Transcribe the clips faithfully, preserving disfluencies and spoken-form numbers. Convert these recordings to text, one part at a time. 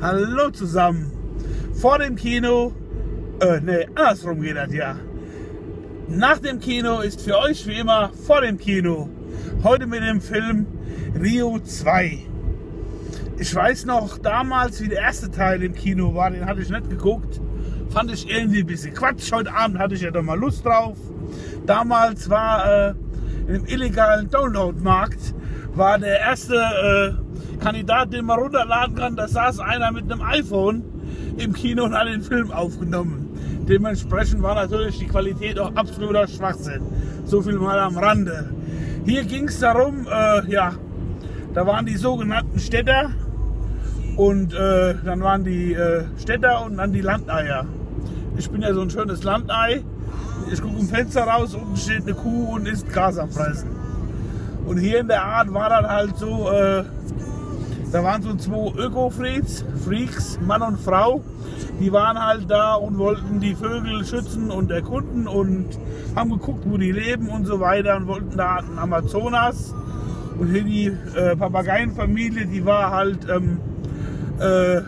Hallo zusammen. Vor dem Kino, äh, ne, andersrum geht das ja. Nach dem Kino ist für euch wie immer vor dem Kino. Heute mit dem Film Rio zwei. Ich weiß noch damals, wie der erste Teil im Kino war, den hatte ich nicht geguckt. Fand ich irgendwie ein bisschen Quatsch. Heute Abend hatte ich ja doch mal Lust drauf. Damals war äh, im illegalen Download-Markt war der erste äh, Kandidat, den man runterladen kann. Da saß einer mit einem iPhone im Kino und hat den Film aufgenommen. Dementsprechend war natürlich die Qualität auch absoluter Schwachsinn. So viel mal am Rande. Hier ging es darum, äh, ja, da waren die sogenannten Städter und äh, dann waren die äh, Städter und dann die Landeier. Ich bin ja so ein schönes Landei. Ich gucke im Fenster raus, unten steht eine Kuh und ist Gras am Fressen. Und hier in der Art war dann halt so, äh, da waren so zwei Öko-Freaks, Freaks, Mann und Frau, die waren halt da und wollten die Vögel schützen und erkunden und haben geguckt, wo die leben und so weiter und wollten da in Amazonas. Und hier die äh, Papageienfamilie, die war halt, ähm, äh,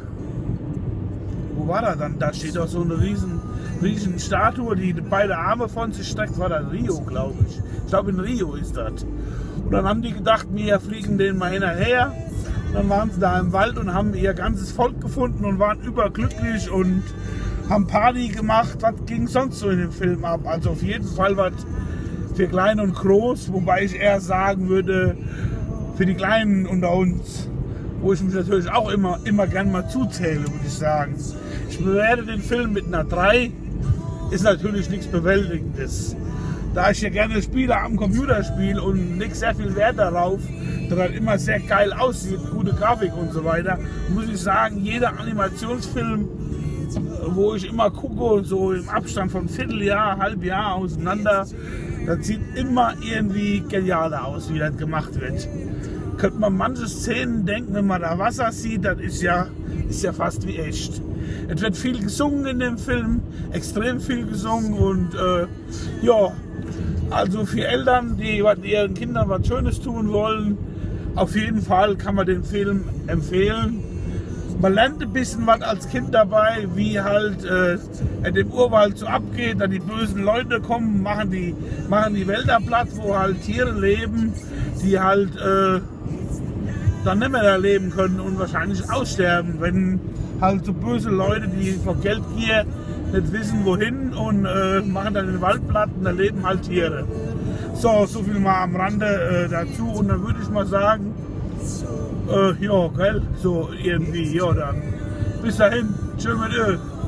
wo war das dann? Da steht doch so eine riesen, riesen Statue, die beide Arme von sich streckt, war das Rio, glaube ich. Ich glaube in Rio ist das. Und dann haben die gedacht, wir fliegen den mal hinterher. Und dann waren sie da im Wald und haben ihr ganzes Volk gefunden und waren überglücklich und haben Party gemacht. Was ging sonst so in dem Film ab? Also auf jeden Fall was für klein und groß, wobei ich eher sagen würde, für die Kleinen unter uns, wo ich mich natürlich auch immer, immer gern mal zuzähle, würde ich sagen. Ich bewerte den Film mit einer drei, ist natürlich nichts Bewältigendes. Da ich ja gerne Spiele am Computer spiele und nicht sehr viel Wert darauf, dass das immer sehr geil aussieht, gute Grafik und so weiter, muss ich sagen, jeder Animationsfilm, wo ich immer gucke, so im Abstand von Vierteljahr, Halbjahr auseinander, das sieht immer irgendwie genialer aus, wie das gemacht wird. Könnte man manche Szenen denken, wenn man da Wasser sieht, das ist ja, ist ja fast wie echt. Es wird viel gesungen in dem Film, extrem viel gesungen und äh, ja, also für Eltern, die, die ihren Kindern was Schönes tun wollen, auf jeden Fall kann man den Film empfehlen. Man lernt ein bisschen was als Kind dabei, wie halt äh, in dem Urwald so abgeht, da die bösen Leute kommen, machen die, machen die Wälder platt, wo halt Tiere leben, die halt äh, dann nicht mehr da leben können und wahrscheinlich aussterben, wenn halt so böse Leute, die vor Geldgier nicht wissen wohin und äh, machen dann den Wald platt und da leben halt Tiere. So, so viel mal am Rande äh, dazu und dann würde ich mal sagen, äh, ja, gell, so irgendwie, ja dann. Bis dahin, tschö mit Ö.